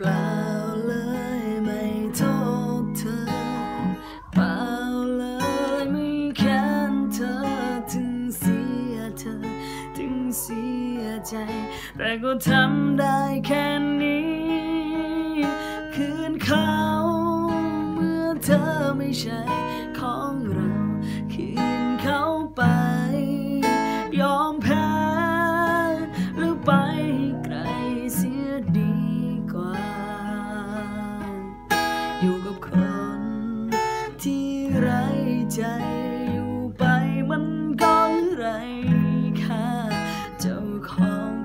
ล่าเลยไม่โทษเธอเปล่าเลยไม่แค้นเธอถึงเสียเธอถึงเสียใจแต่ก็ทำได้แค่นี้คืนเขาเมื่อเธอไม่ใช่ของเราคืนเขาไปยอมแพ้หรือไปไกลเสียดีกว่าอยู่กับคนที่ไร้ใจอยู่ไปมันก็ไร้ค่าเจ้าของ